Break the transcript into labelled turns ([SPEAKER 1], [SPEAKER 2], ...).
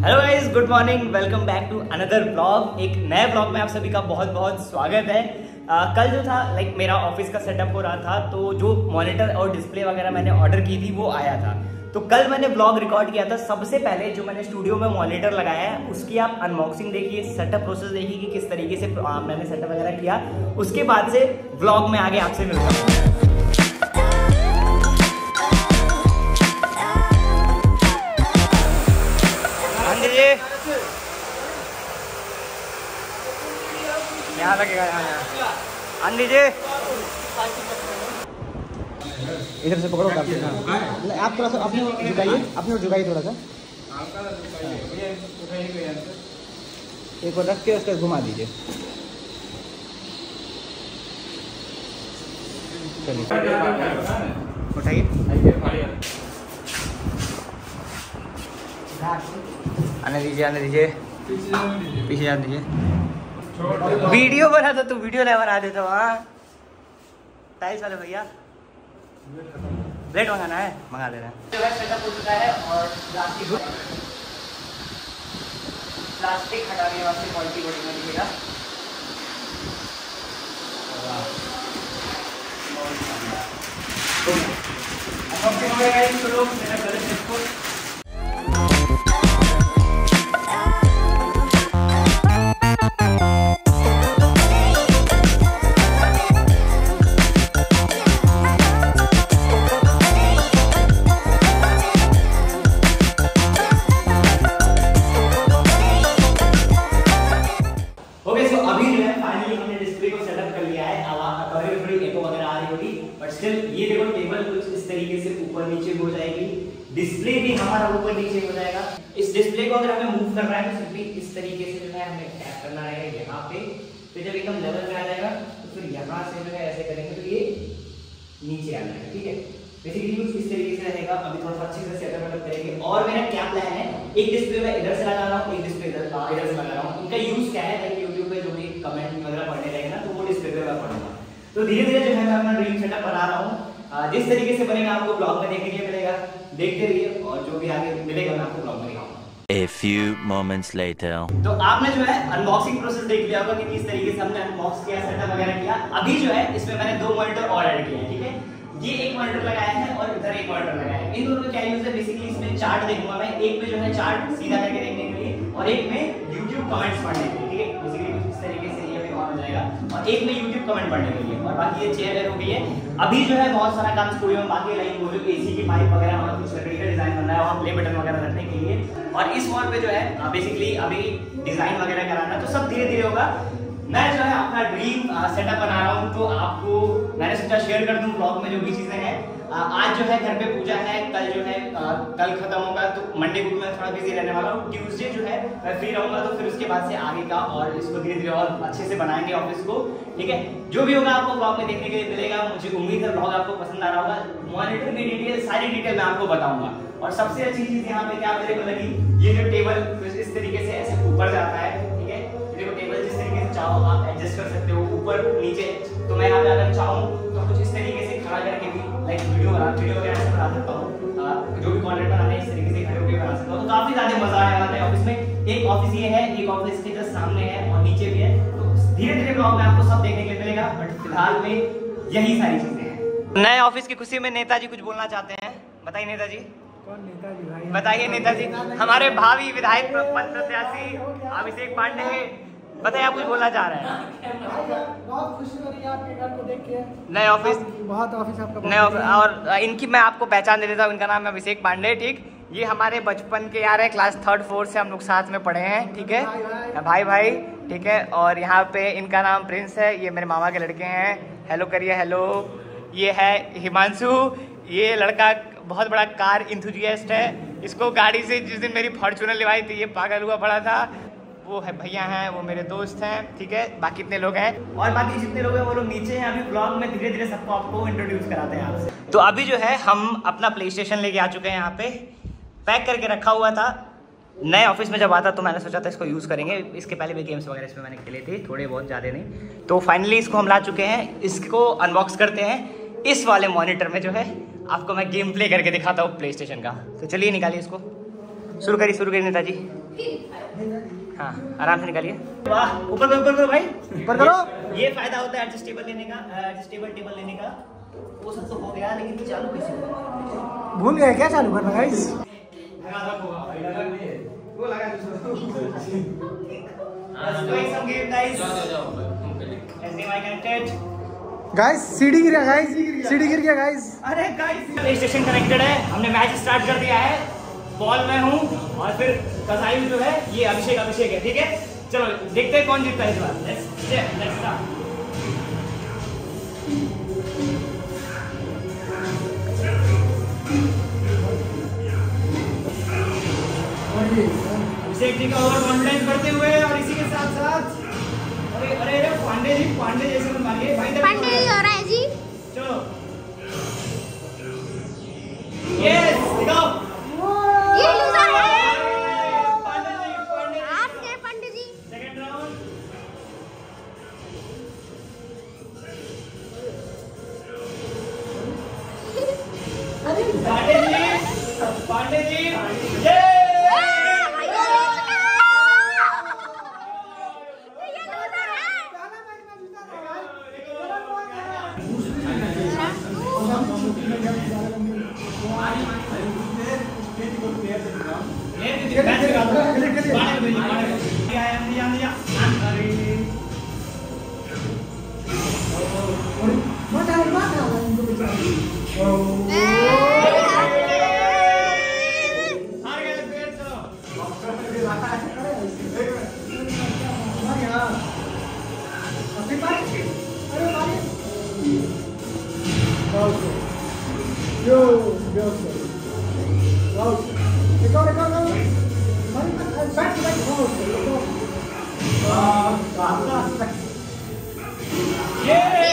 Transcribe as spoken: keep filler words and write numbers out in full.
[SPEAKER 1] Hello guys, good morning, welcome back to another blog. एक नए blog में आप सभी का बहुत बहुत स्वागत है। uh, कल जो था लाइक like, मेरा ऑफिस का सेटअप हो रहा था, तो जो मॉनिटर और डिस्प्ले वगैरह मैंने ऑर्डर की थी वो आया था। तो कल मैंने ब्लॉग रिकॉर्ड किया था। सबसे पहले जो मैंने स्टूडियो में मॉनिटर लगाया है उसकी आप अनबॉक्सिंग देखिए, सेटअप प्रोसेस देखिए कि किस तरीके से मैंने सेटअप वगैरह किया। उसके बाद से ब्लॉग में आगे आपसे मिलता हूँ। यहाँ लगेगा, यहाँ यहाँ आन दीजिए।
[SPEAKER 2] इधर से पकड़ो आप, आप थोड़ा सा अपनी ओर झुकाइए, अपनी ओर झुकाइए थोड़ा सा, एक बार रख के उसका घुमा दीजिए। चलिए उठाइए, आने दीजिए, आने दीजिए, पीछे जाने दीजिए। वीडियो बना था, तू वीडियो नहीं बना देता वहाँ। टाइल्स वाले भैया ब्लेड मंगाना है, मंगा दे रहे हैं। सेटअप हो चुका है और प्लास्टिक प्लास्टिक हटाने वास्ते क्वालिटी बड़ी में दिखेगा। तो लोग सेटअप करें इसको। ये देखो टेबल कुछ इस तरीके से ऊपर नीचे हो जाएगी, डिस्प्ले भी हमारा ऊपर नीचे हो जाएगा। इस डिस्प्ले को अगर हमें मूव करना है तो सिर्फ इस तरीके से जो है हमें टैप करना है यहाँ पे। फिर जब एकदम लेवल में आ जाएगा तो फिर यहाँ से जो है ऐसे करेंगे तो ये नीचे आ जाएगा। ठीक है, बेसिकली कुछ इस तरीके से रहेगा। अभी थोड़ा सा अच्छे से सेटअप करेंगे। और मेरा क्या प्लान है, एक डिस्प्ले में इधर से लगा रहा हूँ, एक डिस्प्ले इधर इधर से लगा रहा हूँ। इनका यूज क्या है, यूट्यूब पे जो भी कमेंट वगैरह पढ़ने रहेगा ना तो वो डिस्प्ले पे मैं पढ़ूंगा। तो धीरे धीरे जो है मैं अपना ड्रीम सेटअप बना रहा हूँ। जिस तरीके से बनेगा आपको ब्लॉग में देखने के लिए मिलेगा, देखते रहिए और जो भी आगे मिलेगा मैं आपको ब्लॉग में दिखाऊंगा।
[SPEAKER 3] A few moments later.
[SPEAKER 1] तो आपने जो है अनबॉक्सिंग प्रोसेस देख लिया होगा कि किस तरीके से हमने अनबॉक्स किया, सेटअप वगैरह किया। अभी जो है इसमें मैंने दो मॉनिटर और ऐड किए हैं। ठीक है, ये एक मॉनिटर लगाया है और इधर एक मॉनिटर लगाया है। इन दोनों में क्या यूज है, बेसिकली इसमें चार्ट देखूंगा मैं। एक में जो है चार्ट सीधा करके देखने के लिए और एक में यूट्यूब कमेंट्स पढ़ने के लिए। ठीक है, बेसिकली कुछ इस तरीके से ये भी ऑन हो जाएगा और एक में यूट्यूब कमेंट पढ़ने के लिए। और बाकी ये चेयर हो गई है। अभी जो है बहुत सारा काम स्टूडियो में बाकी लाइन वो जो एसी की पाइप वगैरह और कुछ लकड़ी का डिजाइन बनना है वहाँ प्ले बटन वगैरह रखने के लिए। और इस वॉल पे जो है बेसिकली अभी डिजाइन वगैरह कराना है, तो सब धीरे धीरे होगा। मैं जो है अपना ड्रीम सेटअप बना रहा हूँ, तो आपको मैंने सोचा शेयर कर दूं ब्लॉग में जो भी चीजें हैं। आज जो है घर पे पूजा है, कल जो है आ, कल खत्म होगा तो मंडे को मैं थोड़ा बिजी रहने वाला हूँ। ट्यूसडे जो है मैं फ्री रहूंगा, तो फिर उसके बाद से आगे का और इसको धीरे धीरे और अच्छे से बनाएंगे ऑफिस को। ठीक है, जो भी होगा आपको ब्लॉग में देखने के लिए मिलेगा। मुझे उम्मीद है ब्लॉग आपको पसंद आ रहा होगा। मॉनिटर की डिटेल, सारी डिटेल मैं आपको बताऊंगा। और सबसे अच्छी चीज यहाँ पे क्या मेरे को लगी, ये जो टेबल इस तरीके से ऐसे ऊपर जाता है। ठीक है, देखो टेबल जिस तरीके से चाहो आप एडजस्ट कर सकते हो, ऊपर नीचे। तो मैं यहाँ पे अगर चाहूँ तो कुछ इस तरीके से खड़ा करके भी लाइक वीडियो बना वीडियो वगैरह ऐसे बना सकता हूँ। जो भी कंटेंट बनाना है इस तरीके से खड़े होकर बना सकता हूँ। तो काफी ज्यादा मजा आने वाला है ऑफिस में। एक ऑफिस ये है, एक ऑफिस के जस्ट सामने है और नीचे भी है। तो धीरे धीरे ब्लॉग में आपको सब देखने के लिए मिलेगा, बट फिलहाल में यही सारी चीजें हैं। नए ऑफिस की खुशी में नेताजी कुछ बोलना चाहते हैं, बताइए नेताजी।
[SPEAKER 2] कौन नेताजी भाई?
[SPEAKER 1] बताइए नेताजी। हमारे भावी विधायक प्रत्याशी अभिषेक पांडे, बताइए आप कुछ बोलना चाह रहे हैं।
[SPEAKER 2] बहुत खुशी हो रही है आपके घर को देख के।
[SPEAKER 1] नए ऑफिस,
[SPEAKER 2] बहुत ऑफिस आपका
[SPEAKER 1] नए ऑफिस। और इनकी मैं आपको पहचान दे देता हूँ, इनका नाम है अभिषेक पांडे। ठीक, ये हमारे बचपन के यार है, क्लास थर्ड फोर्थ से हम लोग साथ में पढ़े हैं। ठीक है, भाई भाई। ठीक है, और यहाँ पे इनका नाम प्रिंस है, ये मेरे मामा के लड़के हैं। हेलो करिए, हेलो। ये है हिमांशु, ये लड़का बहुत बड़ा कार इंथुजियास्ट है। इसको गाड़ी से जिस दिन मेरी फॉर्च्यूनर लिवाई थी ये पागल हुआ पड़ा था। वो है भैया हैं, वो मेरे दोस्त हैं। ठीक है, बाकी इतने लोग हैं और बाकी जितने लोग हैं वो लोग नीचे हैं। अभी ब्लॉग में धीरे धीरे सबको आपको इंट्रोड्यूस कराते हैं आपसे। तो अभी जो है हम अपना प्ले स्टेशन लेके आ चुके हैं, यहाँ पे पैक करके रखा हुआ था। नए ऑफिस में जब आता तो मैंने सोचा था इसको यूज़ करेंगे। इसके पहले भी गेम्स वगैरह इसमें मैंने खेले थे, थोड़े बहुत, ज़्यादा नहीं। तो फाइनली इसको हम ला चुके हैं। इसको अनबॉक्स करते हैं। इस वाले मॉनिटर में जो है आपको मैं गेम प्ले करके दिखाता हूँ प्ले स्टेशन का। तो चलिए निकालिए इसको। शुरू करिए शुरू करिए नेताजी। हाँ आराम से निकालिए। वाह ऊपर करो ऊपर करो भाई ऊपर करो। ये फायदा होता है एडजस्टेबल लेने का, एडजस्टेबल टेबल लेने का। वो सब तो हो गया लेकिन चालू कैसे होगा?
[SPEAKER 4] भूल गए क्या चालू करना गाइस?
[SPEAKER 1] वो लगा
[SPEAKER 4] गाइस सीढ़ी गिर गया गाइस, सीढ़ी गिर गया गाइस।
[SPEAKER 1] अरे गाइस प्ले स्टेशन कनेक्टेड है, हमने मैच स्टार्ट कर दिया है। बॉल में हूँ और फिर कसाई जो है ये अभिषेक अभिषेक है, ठीक है। चलो देखते हैं कौन जीतता है इस बार। Let's let's start. Abhishek ji का ओवर कॉन्फिडेंस बढ़ते हुए और इसी के साथ साथ अरे अरे अरे पांडे जी पांडे जैसे मत मारिए भाई।
[SPEAKER 5] पांडे जी हो रहा है जी।
[SPEAKER 1] चलो यस दिखाओ।
[SPEAKER 5] ये लूजर है।
[SPEAKER 1] पांडे जी पांडे
[SPEAKER 5] आप के पांडे जी।
[SPEAKER 1] Second round. पांडे जी पांडे जी ये
[SPEAKER 4] Yo, yo, Raus. Record, record, record. Back, back, Raus. Ah, ah, ah.
[SPEAKER 1] ये